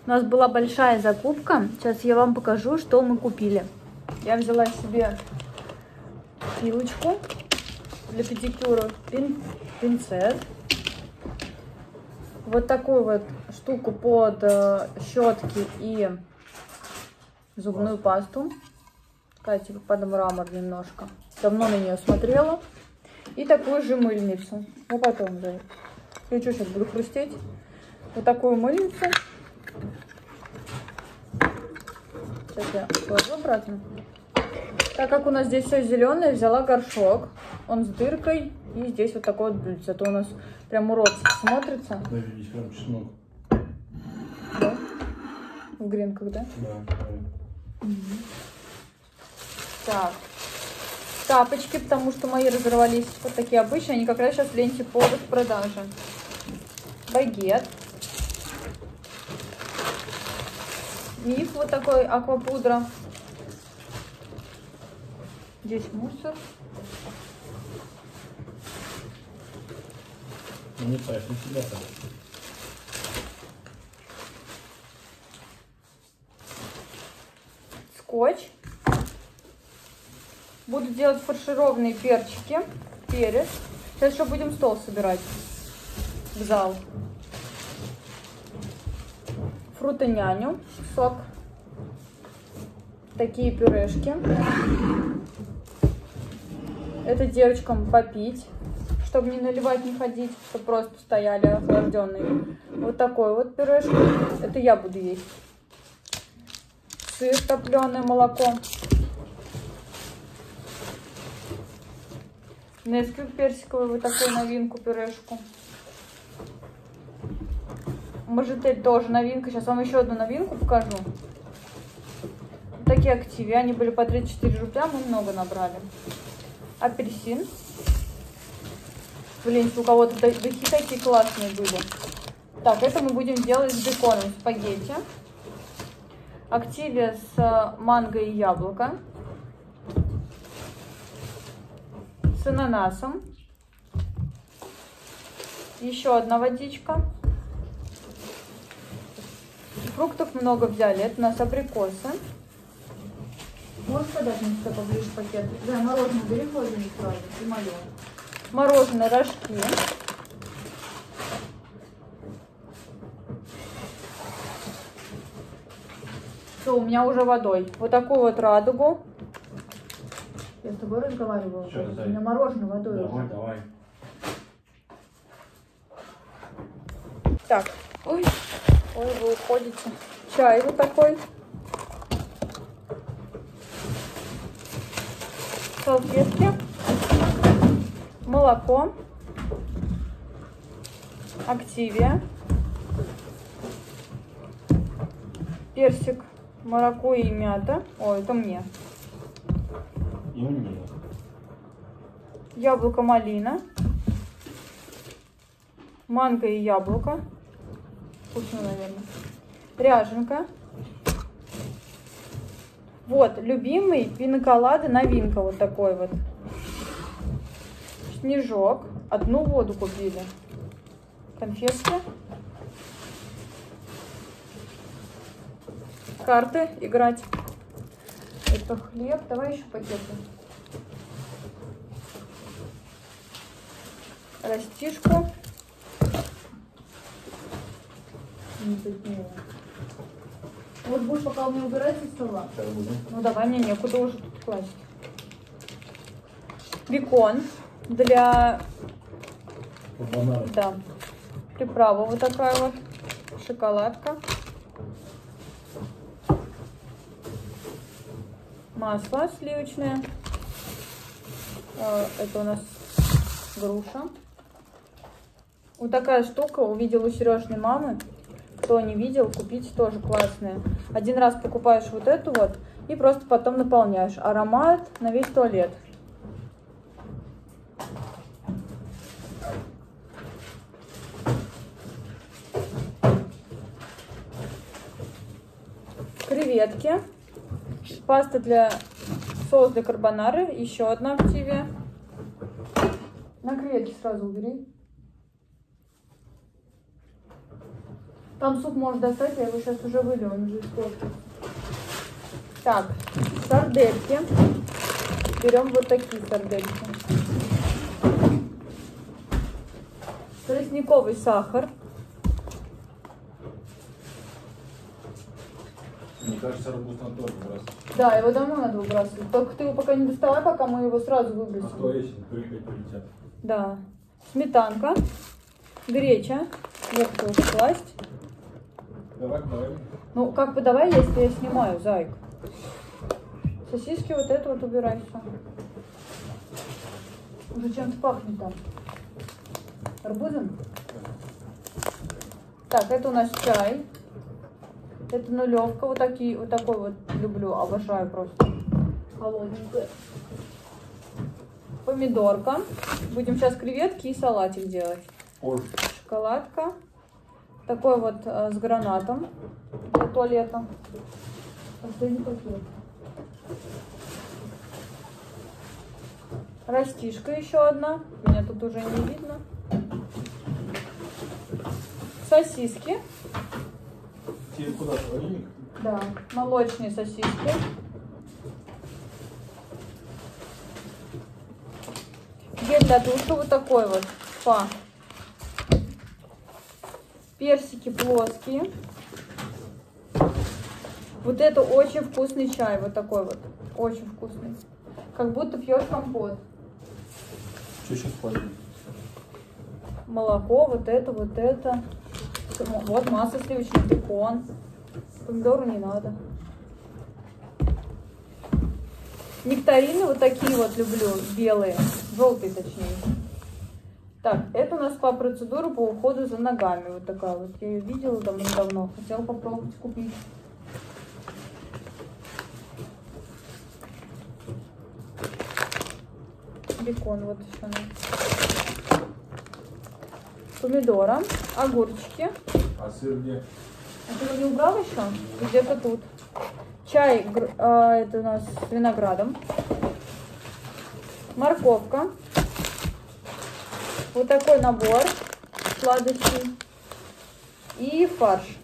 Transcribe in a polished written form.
У нас была большая закупка. Сейчас я вам покажу, что мы купили. Я взяла себе пилочку для педикюра, пинцет. Вот такую вот штуку под щетки и зубную пасту. Такая типа под мрамор немножко. Давно на нее смотрела. И такую же мыльницу. Ну потом, да. Я что, сейчас буду хрустеть? Вот такую мыльницу. Сейчас я сложу обратно. Так как у нас здесь все зеленое, взяла горшок. Он с дыркой. И здесь вот такой вот блюдце. Это у нас прям уродски смотрится. Да, здесь прям чеснок. Да? В гренках, да? Да. Угу. Так. Тапочки, потому что мои разорвались. Вот такие обычные. Они как раз сейчас в ленте по распродаже. Багет. Миф вот такой, аквапудра. Здесь мусор. Ну не так, не всегда так. Скотч. Буду делать фаршированные перчики. Перец. Сейчас еще будем стол собирать в зал. Фрутоняню. Сок. Такие пюрешки. Это девочкам попить, чтобы не наливать, не ходить, чтобы просто стояли охлажденные. Вот такой вот пюрешка. Это я буду есть. Сыр, топленое молоко. Несквик персиковый, вот такую новинку, пюрешку. Мажитель тоже новинка. Сейчас вам еще одну новинку покажу. Вот такие активы. Они были по 34 рубля, мы много набрали. Апельсин. Блин, у кого-то духи такие классные были. Так, это мы будем делать с беконом, спагетти. Активия с манго и яблоко. С ананасом. Еще одна водичка. Фруктов много взяли. Это у нас абрикосы. Можешь подать мне сюда поближе пакет? Да, мороженое бери в холодильник сразу. И мое. Мороженое, рожки. Все, у меня уже водой. Вот такую вот радугу. Я с тобой разговаривала. У меня мороженое водой. Давай, давай. Так. Ой, вы уходите. Чай вот такой. Салфетки. Молоко. Активия. Персик, маракуйя и мята. О, это мне. И мне. Яблоко малина. Манго и яблоко. Вкусно, наверное. Ряженка. Вот, любимый пиноколада, новинка вот такой вот. Снежок. Одну воду купили. Конфетки. Карты играть. Это хлеб. Давай еще пакеты. Растишку. Вот будешь пока у меня убирать со стола. Ну давай, мне некуда уже тут класть. Бекон для... Да. Приправа вот такая вот. Шоколадка. Масло сливочное. Это у нас груша. Вот такая штука увидела у Сережной мамы. Кто не видел, купите, тоже классная. Один раз покупаешь вот эту вот и просто потом наполняешь. Аромат на весь туалет. Креветки. Паста для... Соус для карбонары. Еще одна активия. На креветки сразу убери. Там суп можешь достать, я его сейчас уже вылью, он уже испортился. Так, сардельки. Берем вот такие сардельки. Тростниковый сахар. Мне кажется, арбуз надо тоже бросать. Да, его давно надо выбрасывать. Только ты его пока не доставай, пока мы его сразу А выбросим. то если прыгать полетят. Да. Сметанка. Греча. Вот его покласть. Давай. Ну, как бы давай, если я снимаю, зайка. Сосиски вот это вот убирай все. Уже чем-то пахнет там. Арбузом? Так, это у нас чай. Это нулевка. Вот такой вот люблю, обожаю просто. Холодненькая. Помидорка. Будем сейчас креветки и салатик делать. Ой. Шоколадка. Такой вот с гранатом для туалета. Последний пакет. Растишка еще одна. Меня тут уже не видно. Сосиски. Тебе куда, холодильник? Да, молочные сосиски. Гель для душа вот такой вот. Спа. Персики плоские. Вот это очень вкусный чай. Вот такой вот. Очень вкусный. Как будто пьешь компот. Что сейчас холодильник? Молоко, вот это. Вот масло сливочное, бекон. Помидору не надо. Нектарины вот такие вот люблю, белые, желтые точнее. Так, это у нас по процедуру по уходу за ногами. Вот такая вот. Я ее видела давно, хотела попробовать купить. Бекон вот еще надо. Помидора, огурчики. А сыр где? А ты его не убрал еще? Где-то тут. Чай, это у нас с виноградом. Морковка. Вот такой набор сладостей. И фарш.